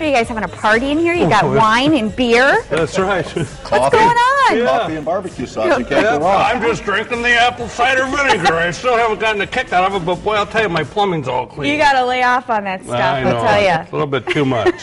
Are you guys having a party in here? You got wine and beer? That's right. What's going on? Yeah. Coffee and barbecue sauce. You can't go wrong. I'm just drinking the apple cider vinegar. I still haven't gotten a kick out of it, but boy, I'll tell you, my plumbing's all clean. You got to lay off on that stuff, I know. I'll tell you. It's a little bit too much.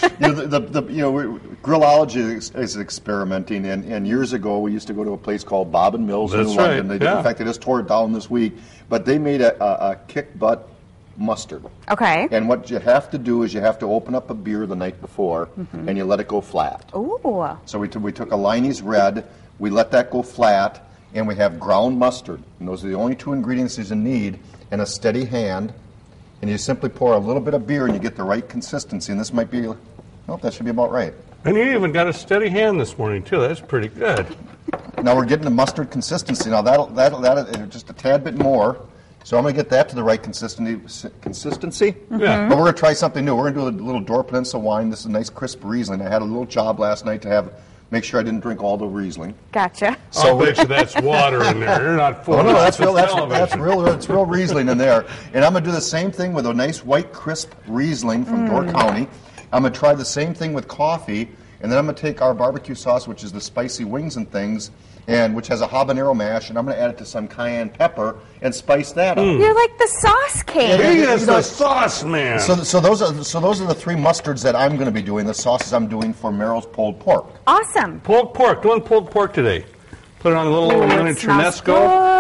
Grillology is experimenting, and years ago we used to go to a place called Bob and Mills in London. Right. In fact, they just tore it down this week, but they made a kick-butt mustard. Okay. And what you have to do is you have to open up a beer the night before, and you let it go flat. Ooh. So we took a Liney's Red, we let that go flat, and we have ground mustard. And those are the only two ingredients you need, and a steady hand. And you simply pour a little bit of beer and you get the right consistency. And this might be, that should be about right. And you even got a steady hand this morning, too. That's pretty good. Now we're getting the mustard consistency. Now that'll just a tad bit more. So I'm going to get that to the right consistency. Yeah. But we're going to try something new. We're going to do a little Door Peninsula wine. This is a nice crisp Riesling. I had a little job last night to make sure I didn't drink all the Riesling. Gotcha. So I'll bet you that's water in there. You're not full. Oh no, that's real. That's real Riesling in there. And I'm going to do the same thing with a nice white crisp Riesling from Door County. I'm going to try the same thing with coffee, and then I'm going to take our barbecue sauce, which is the spicy wings and things, and which has a habanero mash, and I'm going to add it to some cayenne pepper and spice that up. You're like the sauce king. He is the sauce man. So those are the three mustards that I'm going to be doing. The sauces I'm doing for Merrill's pulled pork. Awesome. Pulled pork. Doing pulled pork today. Put it on a little miniature Nesco.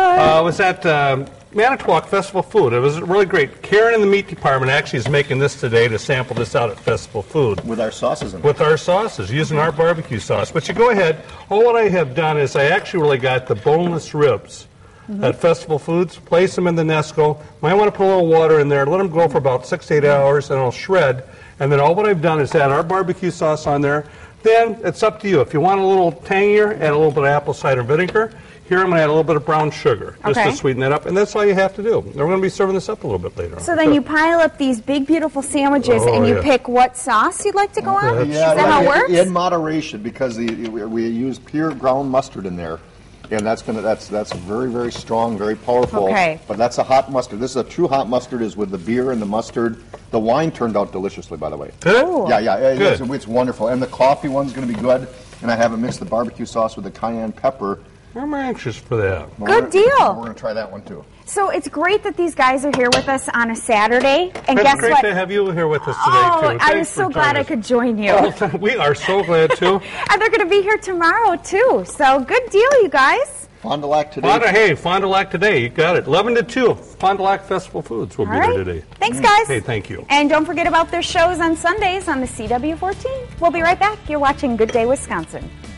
Was at Manitowoc Festival Food. It was really great. Karen in the meat department actually is making this today to sample this out at Festival Food. With our sauces in it. With our sauces, using our barbecue sauce. But you go ahead. What I have done is I actually really got the boneless ribs at Festival Foods. Place them in the Nesco. Might want to put a little water in there. Let them go for about 6 to 8 hours, and it'll shred. And then all what I've done is add our barbecue sauce on there. Then it's up to you. If you want a little tangier, add a little bit of apple cider vinegar. Here I'm going to add a little bit of brown sugar just to sweeten that up, and that's all you have to do. We're going to be serving this up a little bit later on. So then you pile up these big, beautiful sandwiches, and you pick what sauce you'd like to go on? Yeah, is that how it works? In moderation, because we use pure ground mustard in there, and that's very, very strong, very powerful. Okay. But that's a hot mustard. This is a true hot mustard. Is with the beer and the mustard. The wine turned out deliciously, by the way. Did it? Ooh. Yeah. Good. It's wonderful, and the coffee one's going to be good. And I haven't mixed the barbecue sauce with the cayenne pepper. I'm anxious for that. Good deal. We're going to try that one too. So it's great that these guys are here with us on a Saturday. And It's guess great what? to have you here with us today, Oh, too. I was Thanks so for glad joining I us. could join you. Oh, we are so glad, too. And they're going to be here tomorrow, too. So good deal, you guys. Fond du Lac today. Fond du Lac today. You got it. 11 to 2. Fond du Lac Festival Foods will be All there right. today. Thanks, guys. Hey, thank you. And don't forget about their shows on Sundays on the CW14. We'll be right back. You're watching Good Day Wisconsin.